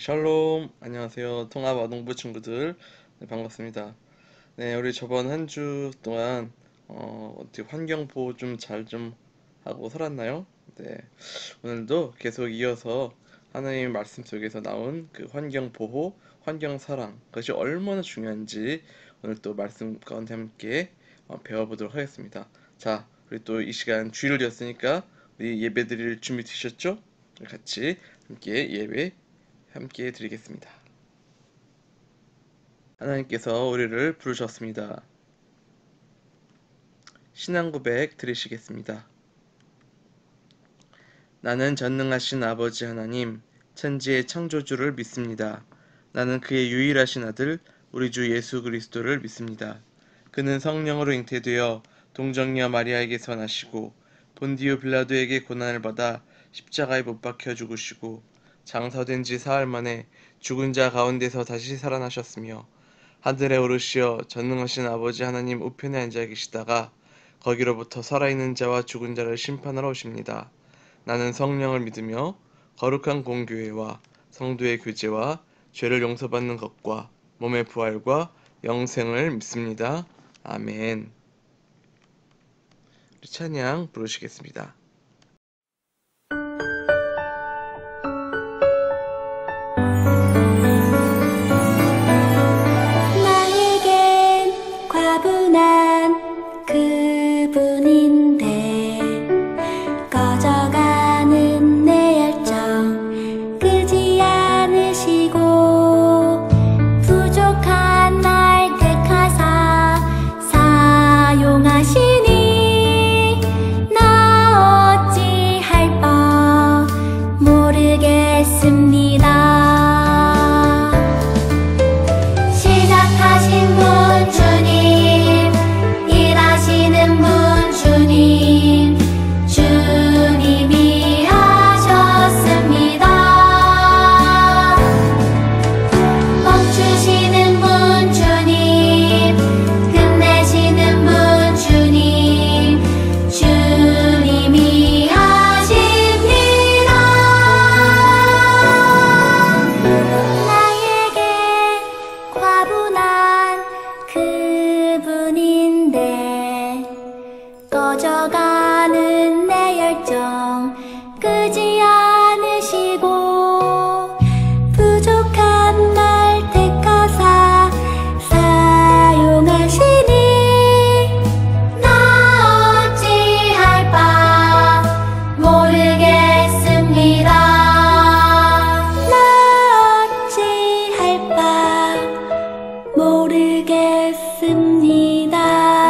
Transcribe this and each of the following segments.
샬롬, 안녕하세요. 통합아동부 친구들. 네, 반갑습니다. 네, 우리 저번 한 주 동안 어떻게 환경 보호 좀 잘 좀 하고 살았나요? 네, 오늘도 계속 이어서 하나님 말씀 속에서 나온 그 환경 보호, 환경 사랑, 그것이 얼마나 중요한지 오늘 또 말씀 가운데 함께 배워보도록 하겠습니다. 자, 우리 또 이 시간 주일이었으니까 우리 예배 드릴 준비 되셨죠? 같이 함께 예배 함께 드리겠습니다. 하나님께서 우리를 부르셨습니다. 신앙 고백 드리시겠습니다. 나는 전능하신 아버지 하나님, 천지의 창조주를 믿습니다. 나는 그의 유일하신 아들, 우리 주 예수 그리스도를 믿습니다. 그는 성령으로 잉태되어 동정녀 마리아에게서 나시고 본디오 빌라도에게 고난을 받아 십자가에 못 박혀 죽으시고 장사된 지 사흘 만에 죽은 자 가운데서 다시 살아나셨으며 하늘에 오르시어 전능하신 아버지 하나님 우편에 앉아 계시다가 거기로부터 살아있는 자와 죽은 자를 심판하러 오십니다. 나는 성령을 믿으며 거룩한 공교회와 성도의 교제와 죄를 용서받는 것과 몸의 부활과 영생을 믿습니다. 아멘. 우리 찬양 부르시겠습니다. 나에겐 과분한 그분인데 꺼져가는 내 열정 끄지 않으시고 부족한 날 택하사 사용하시니 나 어찌할 바 모르겠습니다. 시작하신 분 주님, 일하시는 분 주님, 주님이 하셨습니다. 멈추시는 분 주님, 끝내시는 분 주님, 주님이 하십니다. 나에게 과분한 그분인데 꺼져가는 내 열정 끄지 않으시고 부족한 날 택하사 사용하시니 나 어찌할 바 모르겠습니다. 나 어찌할 바 모르겠습니다.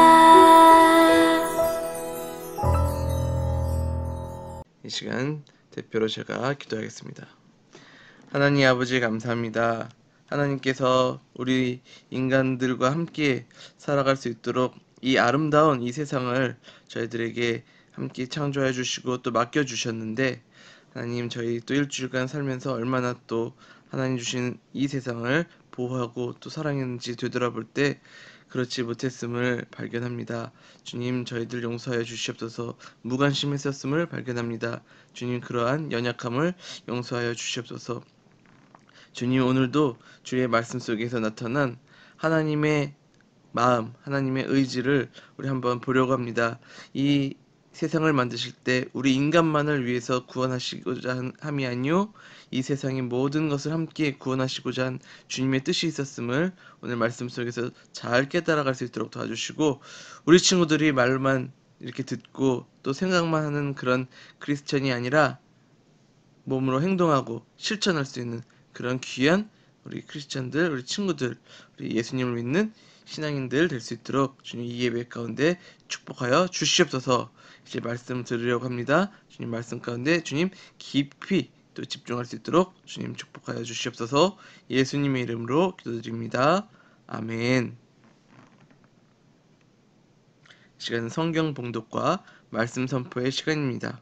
이 시간 대표로 제가 기도하겠습니다. 하나님 아버지 감사합니다. 하나님께서 우리 인간들과 함께 살아갈 수 있도록 이 아름다운 이 세상을 저희들에게 함께 창조해 주시고 또 맡겨 주셨는데 하나님 저희 또 일주일간 살면서 얼마나 또 하나님 주신 이 세상을 보호하고 또 사랑했는지 되돌아볼 때 그렇지 못했음을 발견합니다. 주님 저희들 용서하여 주시옵소서. 무관심했었음을 발견합니다. 주님 그러한 연약함을 용서하여 주시옵소서. 주님 오늘도 주의 말씀 속에서 나타난 하나님의 마음, 하나님의 의지를 우리 한번 보려고 합니다. 이 세상을 만드실 때 우리 인간만을 위해서 구원하시고자 함이 아니요 이 세상의 모든 것을 함께 구원하시고자 한 주님의 뜻이 있었음을 오늘 말씀 속에서 잘 깨달아갈 수 있도록 도와주시고 우리 친구들이 말만 이렇게 듣고 또 생각만 하는 그런 크리스천이 아니라 몸으로 행동하고 실천할 수 있는 그런 귀한 우리 크리스천들, 우리 친구들, 우리 예수님을 믿는 신앙인들 될 수 있도록 주님 이 예배 가운데 축복하여 주시옵소서. 이제 말씀 들으려고 합니다. 주님 말씀 가운데 주님 깊이 또 집중할 수 있도록 주님 축복하여 주시옵소서. 예수님의 이름으로 기도드립니다. 아멘. 시간은 성경 봉독과 말씀 선포의 시간입니다.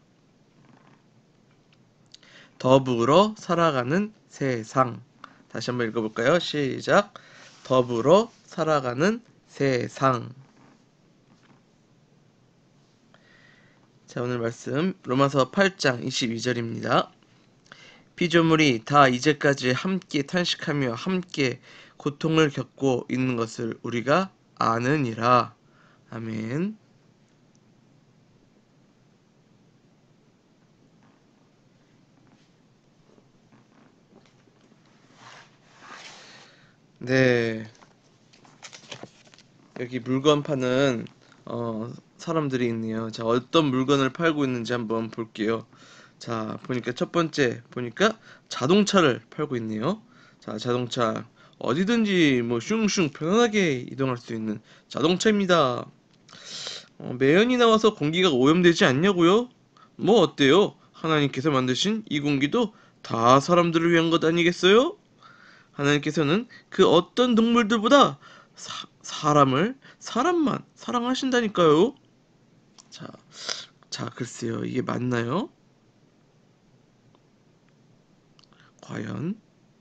더불어 살아가는 세상. 다시 한번 읽어볼까요? 시작. 더불어 살아가는 세상. 자, 오늘 말씀 로마서 8장 22절입니다. 피조물이 다 이제까지 함께 탄식하며 함께 고통을 겪고 있는 것을 우리가 아느니라. 아멘. 네, 여기 물건 파는 사람들이 있네요. 자, 어떤 물건을 팔고 있는지 한번 볼게요. 자, 보니까 첫 번째 보니까 자동차를 팔고 있네요. 자, 자동차 어디든지 뭐 슝슝 편안하게 이동할 수 있는 자동차입니다. 매연이 나와서 공기가 오염되지 않냐고요? 뭐 어때요? 하나님께서 만드신 이 공기도 다 사람들을 위한 것 아니겠어요? 하나님께서는 그 어떤 동물들보다 사람만 사랑하신다니까요. 자, 글쎄요. 이게 맞나요? 과연?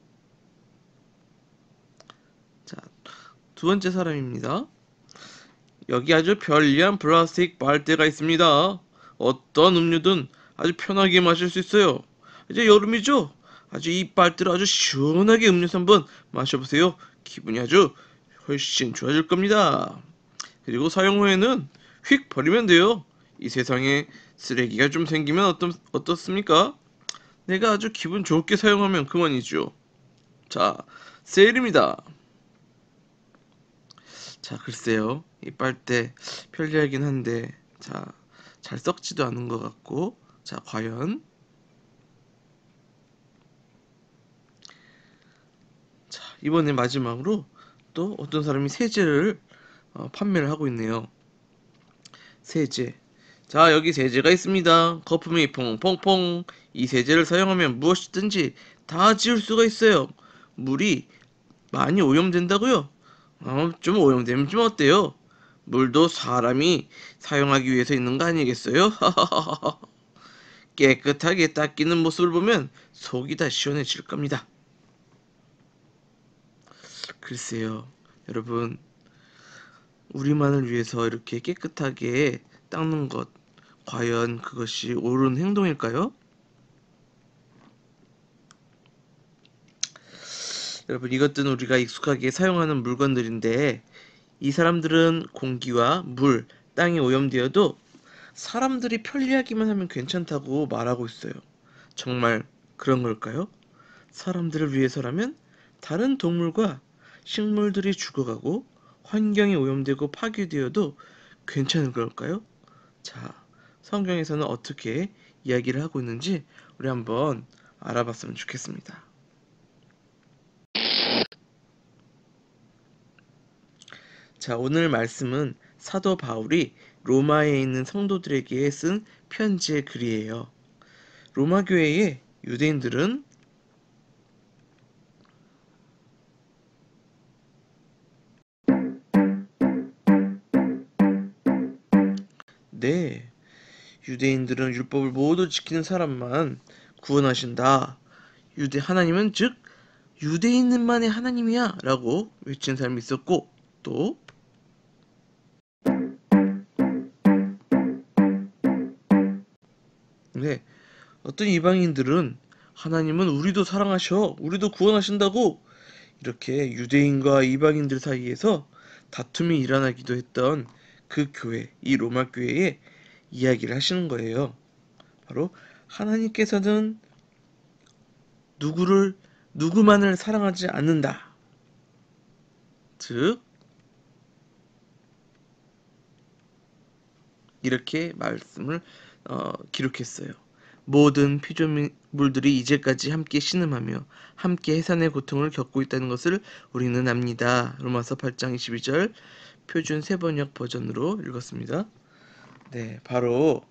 자, 두 번째 사람입니다. 여기 아주 편리한 플라스틱 빨대가 있습니다. 어떤 음료든 아주 편하게 마실 수 있어요. 이제 여름이죠? 아주 이 빨대로 아주 시원하게 음료수 한번 마셔보세요. 기분이 아주 훨씬 좋아질 겁니다. 그리고 사용 후에는 휙 버리면 돼요. 이 세상에 쓰레기가 좀 생기면 어떻습니까? 내가 아주 기분 좋게 사용하면 그만이죠. 자, 세일입니다. 자, 글쎄요. 이 빨대 편리하긴 한데, 자, 잘 썩지도 않은 것 같고, 자, 과연? 자, 이번에 마지막으로 또 어떤 사람이 세제를 판매를 하고 있네요. 세제. 자, 여기 세제가 있습니다. 거품이 퐁퐁퐁. 이 세제를 사용하면 무엇이든지 다 지울 수가 있어요. 물이 많이 오염된다고요? 좀 오염되면 좀 어때요? 물도 사람이 사용하기 위해서 있는 거 아니겠어요? 깨끗하게 닦이는 모습을 보면 속이 다 시원해질 겁니다. 글쎄요, 여러분, 우리만을 위해서 이렇게 깨끗하게 닦는 것, 과연 그것이 옳은 행동일까요? 여러분, 이것들은 우리가 익숙하게 사용하는 물건들인데, 이 사람들은 공기와 물, 땅이 오염되어도 사람들이 편리하기만 하면 괜찮다고 말하고 있어요. 정말 그런 걸까요? 사람들을 위해서라면 다른 동물과 식물들이 죽어가고 환경이 오염되고 파괴되어도 괜찮은 걸까요? 자, 성경에서는 어떻게 이야기를 하고 있는지 우리 한번 알아봤으면 좋겠습니다. 자, 오늘 말씀은 사도 바울이 로마에 있는 성도들에게 쓴 편지의 글이에요. 로마 교회의 유대인들은 네, 유대인들은 율법을 모두 지키는 사람만 구원하신다. 하나님은 즉 유대인만의 하나님이야 라고 외친 사람이 있었고, 또 네, 어떤 이방인들은 하나님은 우리도 사랑하셔, 우리도 구원하신다고 이렇게 유대인과 이방인들 사이에서 다툼이 일어나기도 했던 그 교회, 이 로마 교회에 이야기를 하시는 거예요. 바로 하나님께서는 누구만을 사랑하지 않는다. 즉 이렇게 말씀을 기록했어요. 모든 피조물들이 이제까지 함께 신음하며 함께 해산의 고통을 겪고 있다는 것을 우리는 압니다. 로마서 8장 22절 표준 세번역 버전으로 읽었습니다. 네, 바로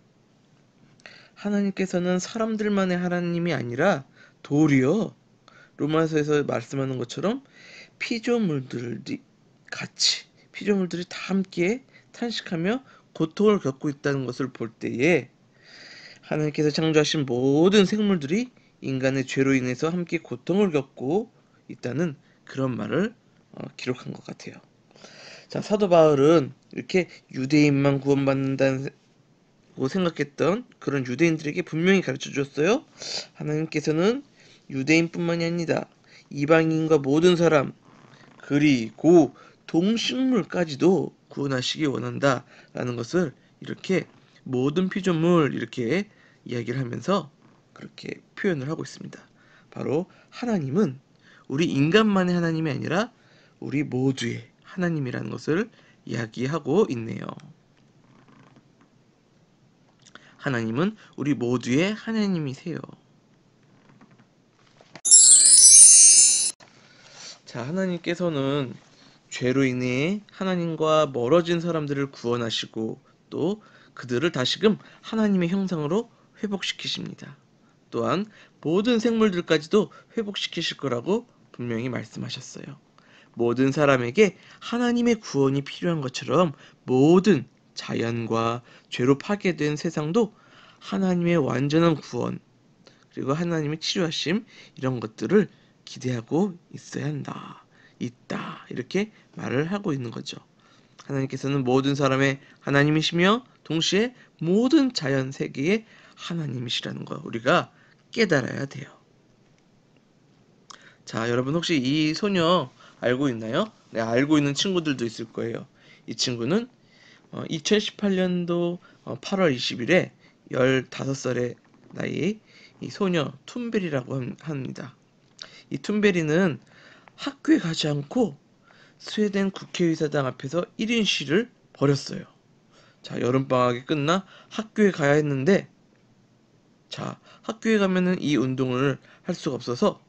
하나님께서는 사람들만의 하나님이 아니라 도리어 로마서에서 말씀하는 것처럼 피조물들이 피조물들이 다 함께 탄식하며 고통을 겪고 있다는 것을 볼 때에 하나님께서 창조하신 모든 생물들이 인간의 죄로 인해서 함께 고통을 겪고 있다는 그런 말을 기록한 것 같아요. 자, 사도 바울은 이렇게 유대인만 구원받는다고 생각했던 그런 유대인들에게 분명히 가르쳐 주었어요. 하나님께서는 유대인뿐만이 아니다. 이방인과 모든 사람, 그리고 동식물까지도 구원하시기 원한다 라는 것을 이렇게 모든 피조물 이렇게 이야기를 하면서 그렇게 표현을 하고 있습니다. 바로 하나님은 우리 인간만의 하나님이 아니라 우리 모두의 하나님이라는 것을 이야기하고 있네요. 하나님은 우리 모두의 하나님이세요. 자, 하나님께서는 죄로 인해 하나님과 멀어진 사람들을 구원하시고 또 그들을 다시금 하나님의 형상으로 회복시키십니다. 또한 모든 생물들까지도 회복시키실 거라고 분명히 말씀하셨어요. 모든 사람에게 하나님의 구원이 필요한 것처럼 모든 자연과 죄로 파괴된 세상도 하나님의 완전한 구원 그리고 하나님의 치료하심 이런 것들을 기대하고 있어야 한다. 있다. 이렇게 말을 하고 있는 거죠. 하나님께서는 모든 사람의 하나님이시며 동시에 모든 자연 세계의 하나님이시라는 거 우리가 깨달아야 돼요. 자, 여러분 혹시 이 소녀 알고 있나요? 네, 알고 있는 친구들도 있을 거예요. 이 친구는 2018년도 8월 20일에 15살의 나이 이 소녀 툰베리라고 합니다. 이 툰베리는 학교에 가지 않고 스웨덴 국회의사당 앞에서 1인 시를 벌였어요. 자, 여름방학이 끝나 학교에 가야 했는데 자, 학교에 가면은 이 운동을 할 수가 없어서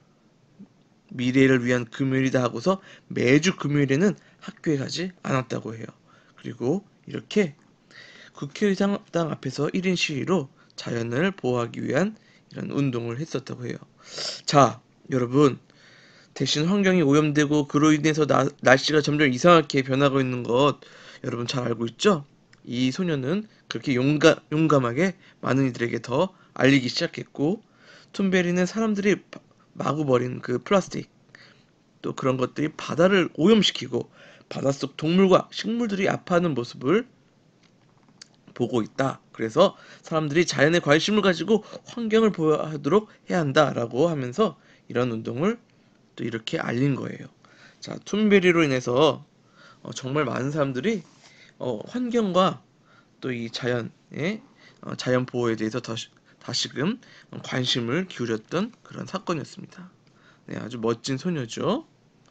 미래를 위한 금요일이다 하고서 매주 금요일에는 학교에 가지 않았다고 해요. 그리고 이렇게 국회의사당 앞에서 1인 시위로 자연을 보호하기 위한 이런 운동을 했었다고 해요. 자, 여러분 대신 환경이 오염되고 그로 인해서 날씨가 점점 이상하게 변하고 있는 것 여러분 잘 알고 있죠? 이 소녀는 그렇게 용감하게 많은 이들에게 더 알리기 시작했고 툰베리는 사람들이 마구 버린 그 플라스틱 또 그런 것들이 바다를 오염시키고 바닷속 동물과 식물들이 아파하는 모습을 보고 있다. 그래서 사람들이 자연에 관심을 가지고 환경을 보호하도록 해야 한다라고 하면서 이런 운동을 또 이렇게 알린 거예요. 자, 툰베리로 인해서 정말 많은 사람들이 환경과 또 이 자연의 자연 보호에 대해서 다시금 관심을 기울였던 그런 사건이었습니다. 네, 아주 멋진 소녀죠.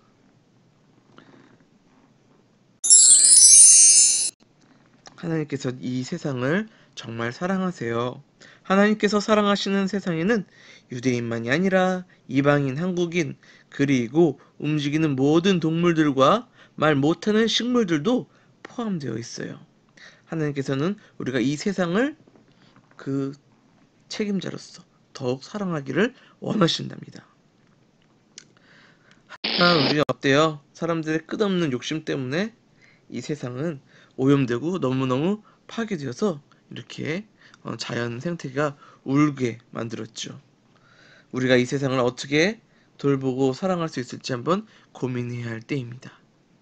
하나님께서 이 세상을 정말 사랑하세요. 하나님께서 사랑하시는 세상에는 유대인만이 아니라 이방인, 한국인, 그리고 움직이는 모든 동물들과 말 못하는 식물들도 포함되어 있어요. 하나님께서는 우리가 이 세상을 그 책임자로서 더욱 사랑하기를 원하신답니다. 하지만 우리가 어때요? 사람들의 끝없는 욕심 때문에 이 세상은 오염되고 너무너무 파괴되어서 이렇게 자연 생태계가 울게 만들었죠. 우리가 이 세상을 어떻게 돌보고 사랑할 수 있을지 한번 고민해야 할 때입니다.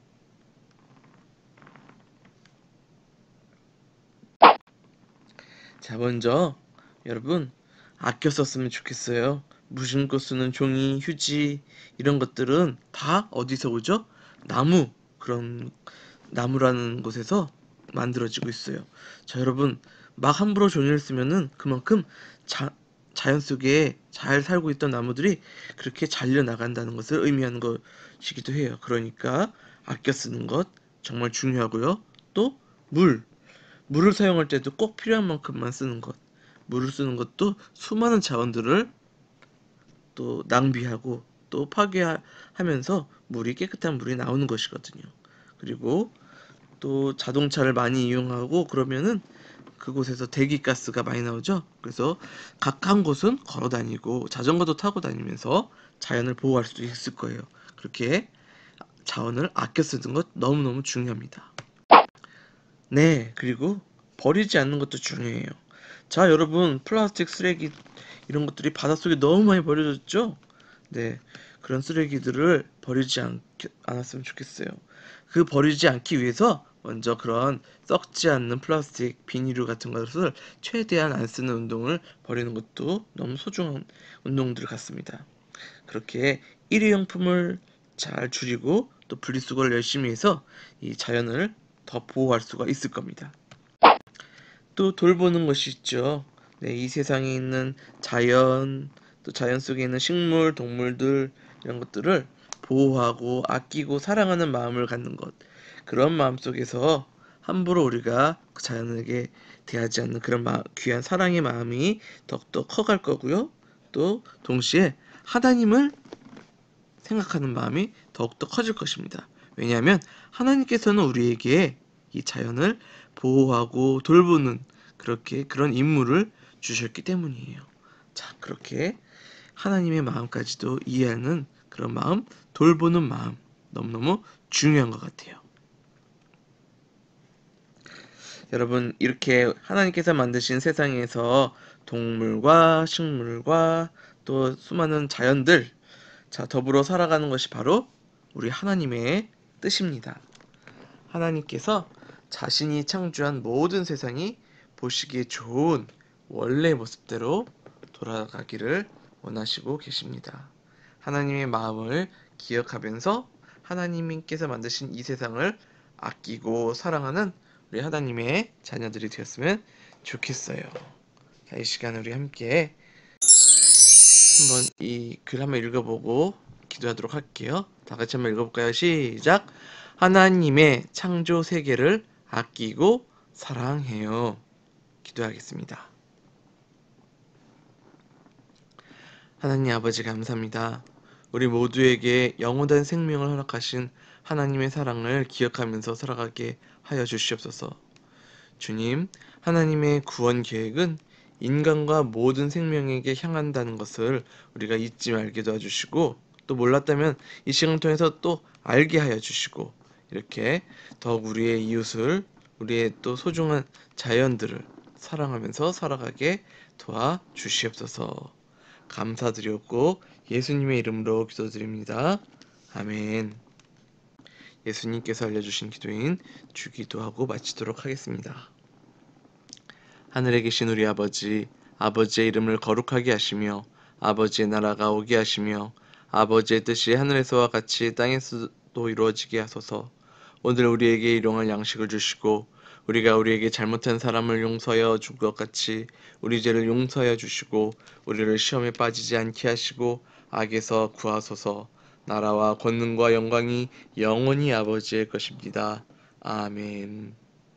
자, 먼저 여러분 아껴 썼으면 좋겠어요. 무심코 쓰는 종이, 휴지 이런 것들은 다 어디서 오죠? 그런 나무라는 곳에서 만들어지고 있어요. 자, 여러분 막 함부로 종이를 쓰면은 그만큼 자연 속에 잘 살고 있던 나무들이 그렇게 잘려 나간다는 것을 의미하는 것이기도 해요. 그러니까 아껴 쓰는 것 정말 중요하고요. 또 물을 사용할 때도 꼭 필요한 만큼만 쓰는 것. 물을 쓰는 것도 수많은 자원들을 또 낭비하고 또 파괴하면서 깨끗한 물이 나오는 것이거든요. 그리고 또 자동차를 많이 이용하고 그러면은 그곳에서 대기가스가 많이 나오죠. 그래서 가까운 곳은 걸어 다니고 자전거도 타고 다니면서 자연을 보호할 수 있을 거예요. 그렇게 자원을 아껴 쓰는 것 너무너무 중요합니다. 네, 그리고 버리지 않는 것도 중요해요. 자, 여러분 플라스틱 쓰레기 이런 것들이 바닷속에 너무 많이 버려졌죠? 네, 그런 쓰레기들을 버리지 않았으면 좋겠어요. 그 버리지 않기 위해서 먼저 그런 썩지 않는 플라스틱, 비닐류 같은 것을 최대한 안 쓰는 운동을 벌이는 것도 너무 소중한 운동들 같습니다. 그렇게 일회용품을 잘 줄이고 또 분리수거를 열심히 해서 이 자연을 더 보호할 수가 있을 겁니다. 또 돌보는 것이 있죠. 네, 이 세상에 있는 자연, 또 자연 속에 있는 식물, 동물들 이런 것들을 보호하고 아끼고 사랑하는 마음을 갖는 것. 그런 마음 속에서 함부로 우리가 그 자연에게 대하지 않는 그런 귀한 사랑의 마음이 더욱더 커갈 거고요. 또 동시에 하나님을 생각하는 마음이 더욱더 커질 것입니다. 왜냐하면 하나님께서는 우리에게 이 자연을 보호하고 돌보는 그런 임무를 주셨기 때문이에요. 자, 그렇게 하나님의 마음까지도 이해하는 그런 마음, 돌보는 마음 너무너무 중요한 것 같아요. 여러분, 이렇게 하나님께서 만드신 세상에서 동물과 식물과 또 수많은 자연들, 자, 더불어 살아가는 것이 바로 우리 하나님의 뜻입니다. 하나님께서 자신이 창조한 모든 세상이 보시기에 좋은 원래의 모습대로 돌아가기를 원하시고 계십니다. 하나님의 마음을 기억하면서 하나님께서 만드신 이 세상을 아끼고 사랑하는 우리 하나님의 자녀들이 되었으면 좋겠어요. 자, 이 시간 우리 함께 한번 이 글 한번 읽어보고 기도하도록 할게요. 다 같이 한번 읽어볼까요? 시작! 하나님의 창조 세계를 아끼고 사랑해요. 기도하겠습니다. 하나님 아버지 감사합니다. 우리 모두에게 영원한 생명을 허락하신 하나님의 사랑을 기억하면서 살아가게 하여 주시옵소서. 주님, 하나님의 구원 계획은 인간과 모든 생명에게 향한다는 것을 우리가 잊지 말게 도와주시고, 또 몰랐다면 이 시간을 통해서 또 알게 하여 주시고, 이렇게 더욱 우리의 이웃을, 우리의 또 소중한 자연들을 사랑하면서 살아가게 도와주시옵소서. 감사드렸고 예수님의 이름으로 기도드립니다. 아멘. 예수님께서 알려주신 기도인 주기도하고 마치도록 하겠습니다. 하늘에 계신 우리 아버지, 아버지의 이름을 거룩하게 하시며 아버지의 나라가 오게 하시며 아버지의 뜻이 하늘에서와 같이 땅에서도 이루어지게 하소서. 오늘 우리에게 일용할 양식을 주시고 우리가 우리에게 잘못한 사람을 용서하여 준 것 같이 우리 죄를 용서하여 주시고 우리를 시험에 빠지지 않게 하시고 악에서 구하소서. 나라와 권능과 영광이 영원히 아버지의 것입니다. 아멘.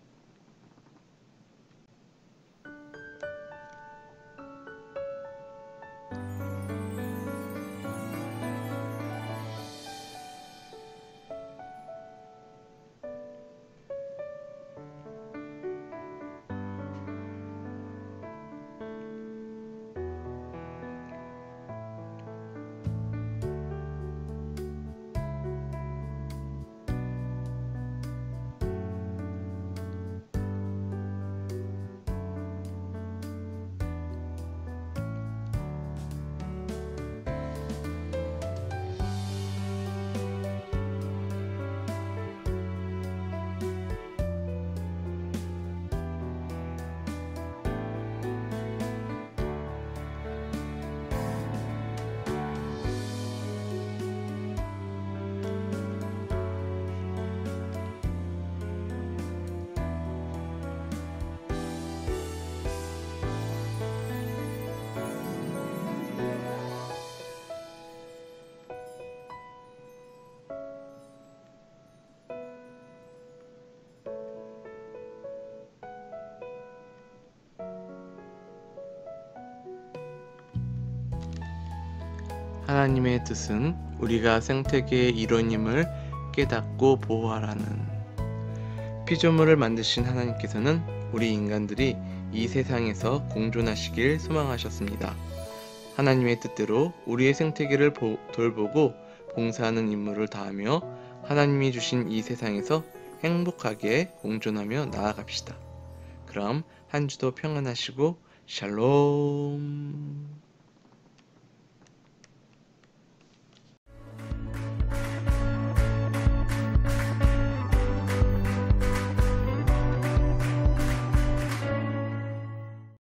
하나님의 뜻은 우리가 생태계의 일원임을 깨닫고 보호하라는. 피조물을 만드신 하나님께서는 우리 인간들이 이 세상에서 공존하시길 소망하셨습니다. 하나님의 뜻대로 우리의 생태계를 돌보고 봉사하는 임무를 다하며 하나님이 주신 이 세상에서 행복하게 공존하며 나아갑시다. 그럼 한 주도 평안하시고 샬롬.